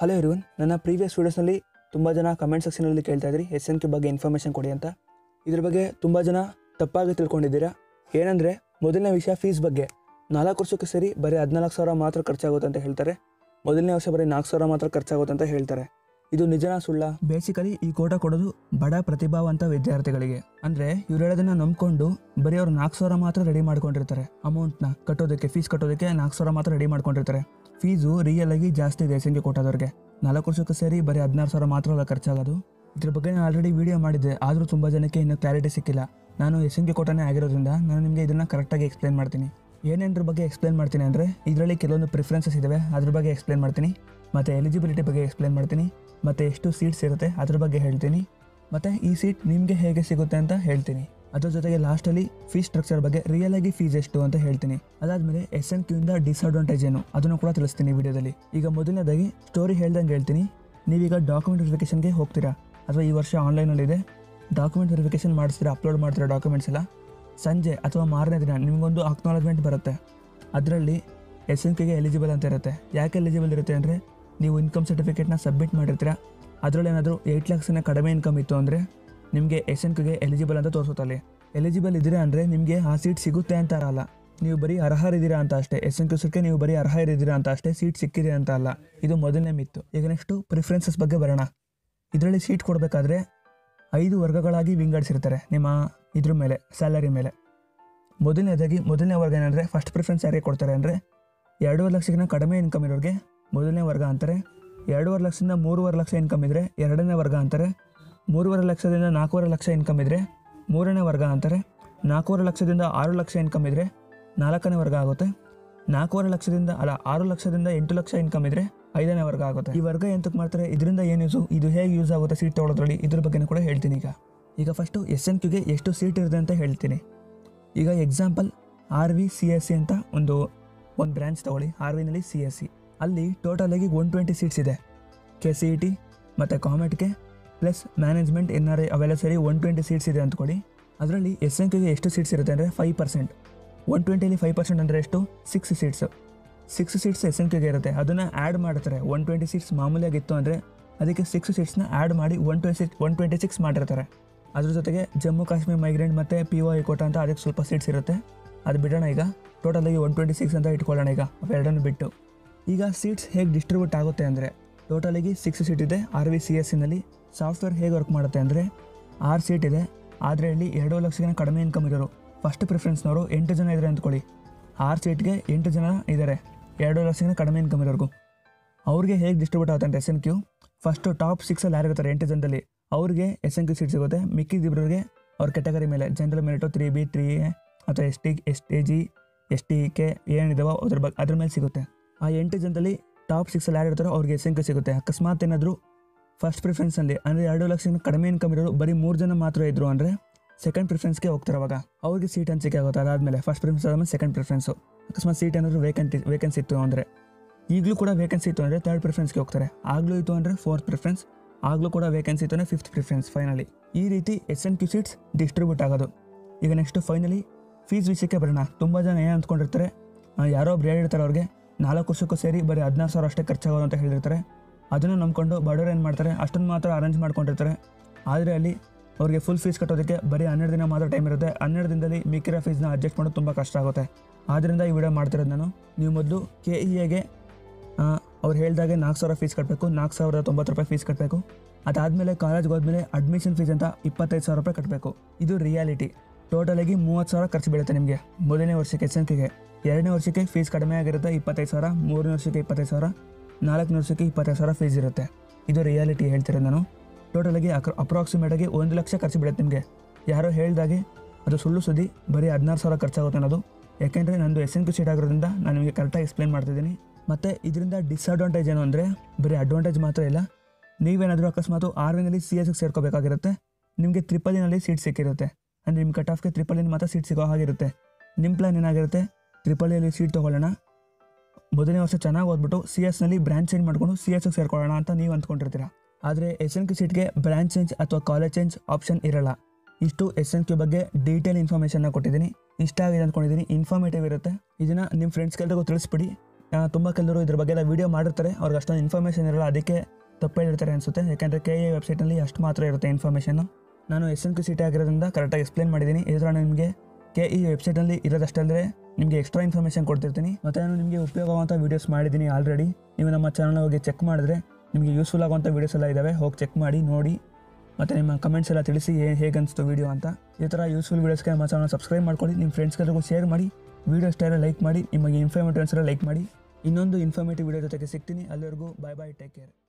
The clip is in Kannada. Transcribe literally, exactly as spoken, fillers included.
ಹಲೋ ಎವ್ರಿವನ್, ನನ್ನ ಪ್ರೀವಿಯಸ್ ವೀಡಿಯೋಸ್ನಲ್ಲಿ ತುಂಬ ಜನ ಕಮೆಂಟ್ ಸೆಕ್ಷನಲ್ಲಿ ಕೇಳ್ತಾ ಇದ್ರಿ ಎಸ್ ಎನ್ ಕ್ಯೂ ಬಗ್ಗೆ ಇನ್ಫಾರ್ಮೇಷನ್ ಕೊಡಿ ಅಂತ. ಇದ್ರ ಬಗ್ಗೆ ತುಂಬ ಜನ ತಪ್ಪಾಗಿ ತಿಳ್ಕೊಂಡಿದ್ದೀರಾ. ಏನಂದರೆ ಮೊದಲನೇ ವಿಷಯ ಫೀಸ್ ಬಗ್ಗೆ. ನಾಲ್ಕು ವರ್ಷಕ್ಕೆ ಸರಿ ಬರೀ ಹದಿನಾಲ್ಕು ಸಾವಿರ ಮಾತ್ರ ಖರ್ಚಾಗುತ್ತೆ ಅಂತ ಹೇಳ್ತಾರೆ. ಮೊದಲನೇ ವರ್ಷ ಬರೀ ನಾಲ್ಕು ಸಾವಿರ ಮಾತ್ರ ಖರ್ಚಾಗುತ್ತೆ ಅಂತ ಹೇಳ್ತಾರೆ. ಇದು ನಿಜನಾ ಸುಳ್ಳ? ಬೇಸಿಕಲಿ ಈ ಕೋಟ ಕೊಡೋದು ಬಡ ಪ್ರತಿಭಾವಂತ ವಿದ್ಯಾರ್ಥಿಗಳಿಗೆ. ಅಂದರೆ ಇವ್ರು ಹೇಳೋದನ್ನ ನಂಬ್ಕೊಂಡು ಬರೀ ಅವ್ರು ನಾಲ್ಕು ಸಾವಿರ ಮಾತ್ರ ರೆಡಿ ಮಾಡ್ಕೊಂಡಿರ್ತಾರೆ. ಅಮೌಂಟ್ನ ಕಟ್ಟೋದಕ್ಕೆ, ಫೀಸ್ ಕಟ್ಟೋದಕ್ಕೆ ನಾಲ್ಕು ಸಾವಿರ ಮಾತ್ರ ರೆಡಿ ಮಾಡ್ಕೊಂಡಿರ್ತಾರೆ. ಫೀಸು ರಿಯಲ್ ಆಗಿ ಜಾಸ್ತಿ ಇದೆ ಎಸ್ ಎನ್ ಕ್ಯೂ ಕೋಟಾದವ್ರಿಗೆ. ನಾಲ್ಕು ವರ್ಷಕ್ಕೆ ಸೇರಿ ಬರೀ ಹದಿನಾರು ಸಾವಿರ ಮಾತ್ರ ಅಲ್ಲ ಖರ್ಚಾಗೋದು. ಇದ್ರ ಬಗ್ಗೆ ನಾನು ಆಲ್ರೆಡಿ ವಿಡಿಯೋ ಮಾಡಿದ್ದೆ, ಆದರೂ ತುಂಬ ಜನಕ್ಕೆ ಇನ್ನೂ ಕ್ಲಾರಿಟಿ ಸಿಕ್ಕಿಲ್ಲ. ನಾನು ಎಸ್ ಎನ್ ಕ್ಯೂ ಕೋಟಾನೇ ಆಗಿರೋದ್ರಿಂದ ನಾನು ನಿಮಗೆ ಇದನ್ನು ಕರೆಕ್ಟಾಗಿ ಎಕ್ಸ್ಪ್ಲೇನ್ ಮಾಡ್ತೀನಿ. ಏನೇನರ ಬಗ್ಗೆ ಎಕ್ಸ್ಪ್ಲೇನ್ ಮಾಡ್ತೀನಿ ಅಂದರೆ, ಇದರಲ್ಲಿ ಕೆಲವೊಂದು ಪ್ರಿಫರೆನ್ಸಸ್ ಇದ್ದಾವೆ, ಅದ್ರ ಬಗ್ಗೆ ಎಕ್ಸ್ಪ್ಲೇನ್ ಮಾಡ್ತೀನಿ. ಮತ್ತು ಎಲಿಜಿಬಿಲಿಟಿ ಬಗ್ಗೆ ಎಕ್ಸ್ಪ್ಲೇನ್ ಮಾಡ್ತೀನಿ. ಮತ್ತು ಎಷ್ಟು ಸೀಟ್ಸ್ ಇರುತ್ತೆ ಅದ್ರ ಬಗ್ಗೆ ಹೇಳ್ತೀನಿ. ಮತ್ತು ಈ ಸೀಟ್ ನಿಮಗೆ ಹೇಗೆ ಸಿಗುತ್ತೆ ಅಂತ ಹೇಳ್ತೀನಿ. ಅದ್ರ ಜೊತೆಗೆ ಲಾಸ್ಟಲ್ಲಿ ಫೀಸ್ ಸ್ಟ್ರಕ್ಚರ್ ಬಗ್ಗೆ, ರಿಯಲ್ ಆಗಿ ಫೀಸ್ ಎಷ್ಟು ಅಂತ ಹೇಳ್ತೀನಿ. ಅದಾದಮೇಲೆ ಎಸ್ ಎನ್ ಕ್ಯೂ ಇಂದ ಡಿಸ್ಅಡ್ವಾಂಟೇಜ್ ಏನು ಅದನ್ನು ಕೂಡ ತಿಳಿಸ್ತೀನಿ ವಿಡಿಯೋದಲ್ಲಿ. ಈಗ ಮೊದಲನೇದಾಗಿ ಸ್ಟೋರಿ ಹೇಳ್ದಂಗೆ ಹೇಳ್ತೀನಿ. ನೀವೀಗ ಡಾಕ್ಯುಮೆಂಟ್ ವೆರಿಫಿಕೇಷನ್ಗೆ ಹೋಗ್ತೀರಾ, ಅಥವಾ ಈ ವರ್ಷ ಆನ್ಲೈನಲ್ಲಿದೆ ಡಾಕ್ಯುಮೆಂಟ್ ವೆರಿಫಿಕೇಷನ್ ಮಾಡಿಸ್ತೀರಾ, ಅಪ್ಲೋಡ್ ಮಾಡ್ತೀರಾ ಡಾಕ್ಯುಮೆಂಟ್ಸ್ ಎಲ್ಲ. ಸಂಜೆ ಅಥವಾ ಮಾರನೇ ದಿನ ನಿಮಗೊಂದು ಅಕ್ನಾಲಜ್ಮೆಂಟ್ ಬರುತ್ತೆ. ಅದರಲ್ಲಿ ಎಸ್ ಎನ್ ಕ್ಯೂಗೆ ಎಲಿಜಿಬಲ್ ಅಂತ ಇರುತ್ತೆ. ಯಾಕೆ ಎಲಿಜಿಬಲ್ ಇರುತ್ತೆ ಅಂದರೆ, ನೀವು ಇನ್ಕಮ್ ಸರ್ಟಿಫಿಕೇಟ್ನ ಸಬ್ಮಿಟ್ ಮಾಡಿರ್ತೀರಾ, ಅದರಲ್ಲಿ ಏನಾದರೂ ಏಯ್ಟ್ ಲ್ಯಾಕ್ಸಿನ ಕಡಿಮೆ ಇನ್ಕಮ್ ಇತ್ತು ಅಂದರೆ ನಿಮಗೆ ಎಸ್ ಎನ್ ಕ್ಯೂಗೆ ಎಲಿಜಿಬಲ್ ಅಂತ ತೋರಿಸುತ್ತಲ್ಲಿ. ಎಲಿಜಿಬಲ್ ಇದ್ದೀರಾ ಅಂದರೆ ನಿಮಗೆ ಆ ಸೀಟ್ ಸಿಗುತ್ತೆ ಅಂತ ಅಲ್ಲ, ನೀವು ಬರೀ ಅರ್ಹರಿದ್ದೀರಾ ಅಂತ ಅಷ್ಟೇ. ಎಸ್ ಎನ್ ಕ್ಯೂ ಸೀಟ್ಗೆ ನೀವು ಬರೀ ಅರ್ಹರಿದ್ದೀರಾ ಅಂತ ಅಷ್ಟೇ, ಸೀಟ್ ಸಿಕ್ಕಿದೆ ಅಂತ ಅಲ್ಲ. ಇದು ಮೊದಲನೇ ಮಿತ್ತು. ಈಗ ನೆಕ್ಸ್ಟು ಪ್ರಿಫರೆನ್ಸಸ್ ಬಗ್ಗೆ ಬರೋಣ. ಇದರಲ್ಲಿ ಸೀಟ್ ಕೊಡಬೇಕಾದ್ರೆ ಐದು ವರ್ಗಗಳಾಗಿ ವಿಂಗಡಿಸಿರ್ತಾರೆ ನಿಮ್ಮ ಇದ್ರ ಮೇಲೆ, ಸ್ಯಾಲರಿ ಮೇಲೆ. ಮೊದಲನೇದಾಗಿ ಮೊದಲನೇ ವರ್ಗ ಏನಂದರೆ, ಫಸ್ಟ್ ಪ್ರಿಫರೆನ್ಸ್ ಯಾರಿಗೆ ಕೊಡ್ತಾರೆ ಅಂದರೆ, ಎರಡೂವರೆ ಲಕ್ಷಕ್ಕಿಂತ ಕಡಿಮೆ ಇನ್ಕಮ್ ಇರೋರಿಗೆ ಮೊದಲನೇ ವರ್ಗ ಅಂತಾರೆ. ಎರಡೂವರೆ ಲಕ್ಷದಿಂದ ಮೂರುವರೆ ಲಕ್ಷ ಇನ್ಕಮ್ ಇದ್ದರೆ ಎರಡನೇ ವರ್ಗ ಅಂತಾರೆ. ಮೂರುವರೆ ಲಕ್ಷದಿಂದ ನಾಲ್ಕೂವರೆ ಲಕ್ಷ ಇನ್ಕಮ್ ಇದ್ದರೆ ಮೂರನೇ ವರ್ಗ ಅಂತಾರೆ. ನಾಲ್ಕೂವರೆ ಲಕ್ಷದಿಂದ ಆರು ಲಕ್ಷ ಇನ್ಕಮ್ ಇದ್ದರೆ ನಾಲ್ಕನೇ ವರ್ಗ ಆಗುತ್ತೆ. ನಾಲ್ಕೂವರೆ ಲಕ್ಷದಿಂದ ಅಲ್ಲ ಆರು ಲಕ್ಷದಿಂದ ಎಂಟು ಲಕ್ಷ ಇನ್ಕಮ್ ಇದ್ದರೆ ಐದನೇ ವರ್ಗ ಆಗುತ್ತೆ. ಈ ವರ್ಗ ಎಂತಕ್ಕೆ ಮಾಡ್ತಾರೆ, ಇದರಿಂದ ಏನು ಯೂಸು, ಇದು ಹೇಗೆ ಯೂಸ್ ಆಗುತ್ತೆ ಸೀಟ್ ತೊಗೊಳೋದ್ರಲ್ಲಿ, ಇದ್ರ ಬಗ್ಗೆನೂ ಕೂಡ ಹೇಳ್ತೀನಿ. ಈಗ ಈಗ ಫಸ್ಟು ಎಸ್ ಎನ್ ಕ್ಯೂಗೆ ಎಷ್ಟು ಸೀಟ್ ಇರುತ್ತೆ ಅಂತ ಹೇಳ್ತೀನಿ. ಈಗ example R V C S C ಅಂತ ಒಂದು ಒಂದು ಬ್ರ್ಯಾಂಚ್ ತೊಗೊಳ್ಳಿ. ಆರ್ ವಿನಲ್ಲಿ ಸಿ ಎಸ್ ಸಿ, ಅಲ್ಲಿ ಟೋಟಲಾಗಿ ಒನ್ ಟ್ವೆಂಟಿ ಸೀಟ್ಸ್ ಇದೆ. ಕೆ ಸಿ ಇ ಟಿ ಮತ್ತು ಕಾಮೆಟ್ಗೆ plus management N R I ಅವೆಲ್ಲ ಸೇರಿ ಒನ್ ಟ್ವೆಂಟಿ ಸೀಟ್ಸ್ ಇದೆ ಅಂದ್ಕೊಡಿ. ಅದರಲ್ಲಿ ಎಸ್ ಎನ್ ಕ್ಯೂಗೆ ಎಷ್ಟು ಸೀಟ್ಸ್ ಇರುತ್ತೆ ಅಂದರೆ ಫೈವ್ ಪರ್ಸೆಂಟ್. ಒನ್ ಟ್ವೆಂಟಿಲಿ ಫೈವ್ ಪರ್ಸೆಂಟ್ ಅಂದರೆ ಎಷ್ಟು, six seats. Six seats S N ಕ್ಯೂಗೆ ಇರುತ್ತೆ. ಅದನ್ನು ಆ್ಯಡ್ ಮಾಡ್ತಾರೆ. ಒನ್ ಟ್ವೆಂಟಿ ಸೀಟ್ಸ್ ಮಾಮೂಲಿಯಾಗಿತ್ತು ಅಂದರೆ ಅದಕ್ಕೆ ಸಿಕ್ಸ್ ಸೀಟ್ಸ್ನ ಆ್ಯಡ್ ಮಾಡಿ one twenty six one twenty six ಮಾಡಿರ್ತಾರೆ. ಅದ್ರ ಜೊತೆಗೆ ಜಮ್ಮು ಕಾಶ್ಮೀರ್ ಮೈಗ್ರೆಂಟ್ ಮತ್ತು ಪಿ ಒ ಐ ಕೋಟ ಅಂತ ಅದಕ್ಕೆ ಸ್ವಲ್ಪ ಸೀಟ್ಸ್ ಇರುತ್ತೆ. ಅದು ಬಿಡೋಣ. ಈಗ ಟೋಟಲಾಗಿ ಒನ್ ಟ್ವೆಂಟಿ ಸಿಕ್ಸ್ ಅಂತ ಇಟ್ಕೊಳ್ಳೋಣ. ಈಗ ಅವೆರಡನ್ನು ಬಿಟ್ಟು ಈಗ ಸೀಟ್ಸ್ ಹೇಗೆ ಡಿಸ್ಟ್ರಿಬ್ಯೂಟ್ ಆಗುತ್ತೆ ಅಂದರೆ, ಟೋಟಲಾಗಿ ಸಿಕ್ಸ್ ಸೀಟ್ ಇದೆ ಆರ್ ವಿ ಸಿ ಎಸ್ ಸಿನಲ್ಲಿ. ಸಾಫ್ಟ್ವೇರ್ ಹೇಗೆ ವರ್ಕ್ ಮಾಡುತ್ತೆ ಅಂದರೆ, ಆರು ಸೀಟ್ ಇದೆ, ಆದರೆ ಇಲ್ಲಿ ಎರಡು ಲಕ್ಷಕ್ಕಿಂತ ಕಡಿಮೆ ಇನ್ಕಮ್ ಇರೋರು ಫಸ್ಟ್ ಪ್ರಿಫರೆನ್ಸ್ನವರು ಎಂಟು ಜನ ಇದ್ದಾರೆ ಅಂದ್ಕೊಳ್ಳಿ. ಆರು ಸೀಟ್ಗೆ ಎಂಟು ಜನ ಇದ್ದಾರೆ ಎರಡು ಲಕ್ಷಕ್ಕಿಂತ ಕಡಿಮೆ ಇನ್ಕಮ್ ಇರೋರ್ಗು. ಅವ್ರಿಗೆ ಹೇಗೆ ಡಿಸ್ಟ್ರಿಬ್ಯೂಟ್ ಆಗುತ್ತೆ ಅಂದರೆ, S N Q first top ಸಿಕ್ಸಲ್ಲಿ ಯಾರು ಇರ್ತಾರೆ ಎಂಟು ಜನದಲ್ಲಿ ಅವ್ರಿಗೆ ಎಸ್ ಎನ್ ಕ್ಯೂ ಸೀಟ್ ಸಿಗುತ್ತೆ. ಮಿಕ್ಕಿದಿಬ್ಬರಿಗೆ ಅವ್ರ ಕೆಟಗರಿ ಮೇಲೆ, general merit three B three A ಅಥವಾ S T S T G S T K ಏನಿದಾವೋ ಅದ್ರ ಬಗ್ಗೆ ಅದ್ರ ಮೇಲೆ ಸಿಗುತ್ತೆ. ಆ ಎಂಟು ಜನದಲ್ಲಿ ಟಾಪ್ ಸಿಕ್ಸಲ್ಲಿ ಯಾರು ಇರ್ತಾರೋ ಅವ್ರಿಗೆ ಎಸ್ ಎನ್ ಕ್ಯೂ ಸಿಗುತ್ತೆ. ಅಕಸ್ಮಾತ್ ಏನಾದರೂ ಫಸ್ಟ್ ಪ್ರಿಫರೆನ್ಸಲ್ಲಿ ಅಂದರೆ ಎರಡು ಲಕ್ಷಕ್ಕಿಂತ ಕಡಿಮೆ ಇನ್ಕಮ್ ಇರೋರು ಬರೀ ಮೂರು ಜನ ಮಾತ್ರ ಇದ್ದರು ಅಂದರೆ ಸೆಕೆಂಡ್ ಪ್ರಿಫರೆನ್ಸ್ಗೆ ಹೋಗ್ತಾರೆ. ಅವಾಗ ಅವ್ರಿಗೆ ಸೀಟ್ ಹಂಚಿಕೆ ಆಗುತ್ತೆ. ಅದಾದಮೇಲೆ ಫಸ್ಟ್ ಪ್ರಿಫರೆನ್ಸ್ ಆದಮೇಲೆ ಸೆಕೆಂಡ್ ಪ್ರಿಫರೆನ್ಸು. ಅಕಸ್ಮಾತ್ ಸೀಟ್ ಏನಾದರೂ ವೇಕೆಂಟಿ ವೇಕೆನ್ಸಿ ಇತ್ತು ಅಂದರೆ, ಈಗಲೂ ಕೂಡ ವೇಕೆನ್ಸಿ ಇತ್ತು ಅಂದರೆ ತರ್ಡ್ ಪ್ರಿಫರೆನ್ಸ್ಗೆ ಹೋಗ್ತಾರೆ. ಆಗಲೂ ಇತ್ತು ಅಂದರೆ ಫೋರ್ತ್ ಪ್ರಿಫರೆನ್ಸ್, ಆಗಲೂ ಕೂಡ ವೇಕೆನ್ಸಿ ಇತ್ತು ಅಂದರೆ ಫಿಫ್ತ್ ಪ್ರಿಫರೆನ್ಸ್. ಫೈನಲಿ ಈ ರೀತಿ S N Q seats distribute ಆಗೋದು. ಈಗ ನೆಕ್ಸ್ಟು ಫೈನಲಿ ಫೀಸ್ ವಿಷಯಕ್ಕೆ ಬರೋಣ. ತುಂಬ ಜನ ಏನು ಅಂದ್ಕೊಂಡಿರ್ತಾರೆ, ಯಾರೋ ಒಬ್ರು ಹೇಳಿರ್ತಾರೆ ಅವ್ರಿಗೆ ನಾಲ್ಕು ವರ್ಷಕ್ಕೂ ಸೇರಿ ಬರೀ ಹದಿನಾರು ಸಾವಿರ ಅಷ್ಟೇ ಖರ್ಚಾಗೋದು ಅಂತ ಹೇಳಿರ್ತಾರೆ. ಅದನ್ನು ನಂಬ್ಕೊಂಡು ಬಡವರು ಏನು ಮಾಡ್ತಾರೆ, ಅಷ್ಟೊಂದು ಮಾತ್ರ ಅರೇಂಜ್ ಮಾಡ್ಕೊಂಡಿರ್ತಾರೆ. ಆದರೆ ಅಲ್ಲಿ ಅವ್ರಿಗೆ ಫುಲ್ ಫೀಸ್ ಕಟ್ಟೋದಕ್ಕೆ ಬರೀ ಹನ್ನೆರಡು ದಿನ ಮಾತ್ರ ಟೈಮ್ ಇರುತ್ತೆ. ಹನ್ನೆರಡು ದಿನದಲ್ಲಿ ಮಿಕ್ಕಿರೋ ಫೀಸ್ನ ಅಡ್ಜಸ್ಟ್ ಮಾಡೋದು ತುಂಬ ಕಷ್ಟ ಆಗುತ್ತೆ. ಆದ್ದರಿಂದ ಈ ವಿಡಿಯೋ ಮಾಡ್ತಿರೋದು ನಾನು. ನೀವು ಮೊದಲು ಕೆ ಇ ಎಗೆ ಅವ್ರು ಹೇಳಿದಾಗೆ ನಾಲ್ಕು ಸಾವಿರ ಫೀಸ್ ಕಟ್ಟಬೇಕು, ನಾಲ್ಕು ಸಾವಿರದ ತೊಂಬತ್ತು ರೂಪಾಯಿ ಫೀಸ್ ಕಟ್ಟಬೇಕು. ಅದಾದಮೇಲೆ ಕಾಲೇಜ್ಗೆ ಹೋದ್ಮೇಲೆ ಅಡ್ಮಿಷನ್ ಫೀಸ್ ಅಂತ ಇಪ್ಪತ್ತೈದು ಸಾವಿರ ರೂಪಾಯಿ ಕಟ್ಟಬೇಕು. ಇದು ರಿಯಾಲಿಟಿ. ಟೋಟಲಾಗಿ ಮೂವತ್ತು ಸಾವಿರ ಖರ್ಚು ಬೀಳುತ್ತೆ ನಿಮಗೆ ಮೊದಲನೇ ವರ್ಷಕ್ಕೆ ಎಸ್ ಎನ್ ಕ್ಯೂಗೆ. ಎರಡನೇ ವರ್ಷಕ್ಕೆ ಫೀಸ್ ಕಡಿಮೆ ಆಗಿರುತ್ತೆ, ಇಪ್ಪತ್ತೈದು ಸಾವಿರ. ಮೂರನೇ ವರ್ಷಕ್ಕೆ ಇಪ್ಪತ್ತೈದು ಸಾವಿರ. ನಾಲ್ಕನೇ ವರ್ಷಕ್ಕೆ ಇಪ್ಪತ್ತೈದು ಸಾವಿರ ಫೀಸ್ ಇರುತ್ತೆ. ಇದು ರಿಯಾಲಿಟಿ ಹೇಳ್ತಿರೋದು ನಾನು. ಟೋಟಲಾಗಿ ಅಕ್ ಅಪ್ರಾಕ್ಸಿಮೇಟಾಗಿ ಒಂದು ಲಕ್ಷ ಖರ್ಚು ಬೀಳುತ್ತೆ ನಿಮಗೆ. ಯಾರೋ ಹೇಳಿದಾಗೆ ಅದು ಸುಳ್ಳು ಸುದ್ದಿ, ಬರೀ ಹದಿನಾರು ಸಾವಿರ ಖರ್ಚಾಗುತ್ತೆ ಅನ್ನೋದು. ಯಾಕೆಂದರೆ ನಂದು ಎಸ್ ಎನ್ ಕ್ಯೂ ಸೀಟ್ ಆಗಿರೋದ್ರಿಂದ ನಾನು ನಿಮಗೆ ಕರೆಕ್ಟಾಗಿ ಎಕ್ಸ್ಪ್ಲೇನ್ ಮಾಡ್ತಿದ್ದೀನಿ. ಮತ್ತು ಇದರಿಂದ ಡಿಸ್ಅಡ್ವಾಂಟೇಜ್ ಏನು ಅಂದರೆ, ಬರೀ ಅಡ್ವಾಂಟೇಜ್ ಮಾತ್ರ ಇಲ್ಲ. ನೀವೇನಾದರೂ ಅಕಸ್ಮಾತ್ ಆರ್ ವಿನಲ್ಲಿ ಸಿ ಎಸ್ಗೆ ಸೇರ್ಕೋಬೇಕಾಗಿರುತ್ತೆ, ನಿಮಗೆ ತ್ರಿಪಲಿನಲ್ಲಿ ಸೀಟ್ ಸಿಕ್ಕಿರುತ್ತೆ. ಅಂದರೆ ನಿಮ್ಮ ಕಟ್ ಆಫ್ಗೆ ತ್ರಿಪಲಿನ ಮಾತ್ರ ಸೀಟ್ ಸಿಗೋ ಹಾಗಿರುತ್ತೆ. ನಿಮ್ಮ ಪ್ಲಾನ್ ಏನಾಗಿರುತ್ತೆ, ತ್ರಿಪಲಿಯಲ್ಲಿ ಸೀಟ್ ತೊಗೊಳ್ಳೋಣ, ಮೊದಲನೇ ವರ್ಷ ಚೆನ್ನಾಗಿ ಓದ್ಬಿಟ್ಟು ಸಿ ಎಸ್ನಲ್ಲಿ ಬ್ರ್ಯಾಂಚ್ ಚೇಂಜ್ ಮಾಡಿಕೊಂಡು ಸಿ ಎಸ್ಗೆ ಸೇರ್ಕೊಳ್ಳೋಣ ಅಂತ ನೀವು ಅಂದ್ಕೊಂಡಿರ್ತೀರ. ಆದರೆ ಎಸ್ ಎನ್ ಕ್ಯೂ ಸೀಟ್ಗೆ ಬ್ರ್ಯಾಂಚ್ ಚೇಂಜ್ ಅಥವಾ ಕಾಲೇಜ್ ಚೇಂಜ್ ಆಪ್ಷನ್ ಇರಲ್ಲ. ಇಷ್ಟು ಎಸ್ ಎನ್ ಕ್ಯೂ ಬಗ್ಗೆ ಡೀಟೇಲ್ ಇನ್ಫಾರ್ಮೇಷನ್ನ ಕೊಟ್ಟಿದ್ದೀನಿ. ಇಷ್ಟ ಆಗಿದೆ ಅಂದ್ಕೊಂಡಿದ್ದೀನಿ, ಇನ್ಫಾರ್ಮೇಟಿವ್ ಇರುತ್ತೆ. ಇದನ್ನು ನಿಮ್ಮ ಫ್ರೆಂಡ್ಸ್ಗೆಲ್ರಿಗೂ ತಿಳಿಸ್ಬಿಡಿ. ತುಂಬ ಕೆಲವರು ಇದ್ರ ಬಗ್ಗೆ ಎಲ್ಲ ವೀಡಿಯೋ ಮಾಡಿರ್ತಾರೆ, ಅವ್ರಿಗೆ ಅಷ್ಟೊಂದು ಇನ್ಫಾರ್ಮೇಷನ್ ಇರಲ್ಲ, ಅದಕ್ಕೆ ತಪ್ಪು ಹೇಳಿರ್ತಾರೆ ಅನಿಸುತ್ತೆ. ಯಾಕೆಂದರೆ ಕೆ ಎ ವೆಬ್ಸೈಟಲ್ಲಿ ಅಷ್ಟು ಮಾತ್ರ ಇರುತ್ತೆ ಇನ್ಫಾರ್ಮೇಷನು. ನಾನು ಎಸ್ ಎನ್ ಕ್ಯೂ ಸೀಟ್ ಆಗಿರೋದ್ರಿಂದ ಕರೆಕ್ಟಾಗಿ ಎಕ್ಸ್ಪ್ಲೇನ್ ಮಾಡಿದ್ದೀನಿ. ಇದರ ನಿಮಗೆ ಕೆ ಇ ವೆಬ್ಸೈಟಲ್ಲಿ ಇರೋದಷ್ಟಲ್ಲದೆ ನಿಮಗೆ ಎಕ್ಸ್ಟ್ರಾ ಇನ್ಫಾರ್ಮೇಷನ್ ಕೊಡ್ತಿರ್ತೀನಿ. ಮತ್ತು ನಾನು ನಿಮಗೆ ಉಪಯೋಗವಾಗುವಂಥ ವೀಡಿಯೋಸ್ ಮಾಡಿದ್ದೀನಿ ಆಲ್ರೆಡಿ. ನೀವು ನಮ್ಮ ಚಾನಲ್ ಹೋಗಿ ಚೆಕ್ ಮಾಡಿದ್ರೆ ನಿಮಗೆ ಯೂಸ್ಫುಲ್ ಆಗುವಂಥ ವೀಡಿಯೋಸ್ ಎಲ್ಲ ಇದ್ದಾವೆ, ಹೋಗಿ ಚೆಕ್ ಮಾಡಿ ನೋಡಿ. ಮತ್ತು ನಿಮ್ಮ ಕಮೆಂಟ್ಸ್ ಎಲ್ಲ ತಿಳಿಸಿ ಹೇಗೆ ಅನಿಸ್ತು ವೀಡಿಯೋ ಅಂತ. ಈ ಥರ ಯೂಸ್ಫುಲ್ ವೀಡಿಯೋಸ್ಗೆ ನಮ್ಮ ಚಾನಲ್ ಸಬ್ಸ್ಕ್ರೈಬ್ ಮಾಡ್ಕೊಳ್ಳಿ, ನಿಮ್ಮ ಫ್ರೆಂಡ್ಸ್ಗೆಲ್ಲರಿಗೂ ಶೇರ್ ಮಾಡಿ, ವೀಡಿಯೋ ಇಷ್ಟ ಎಲ್ಲ ಲೈಕ್ ಮಾಡಿ, ನಿಮಗೆ ಇನ್ಫಾರ್ಮೇಟಿವ್ ಅನ್ಸಲ್ಲ ಲೈಕ್ ಮಾಡಿ. ಇನ್ನೊಂದು ಇನ್ಫಾರ್ಮೇಟಿವ್ ವೀಡಿಯೋ ಜೊತೆಗೆ ಸಿಗ್ತೀನಿ. ಅಲ್ಲಿವರೆಗೂ ಬಾಯ್ ಬಾಯ್, ಟೇಕ್ ಕೇರ್.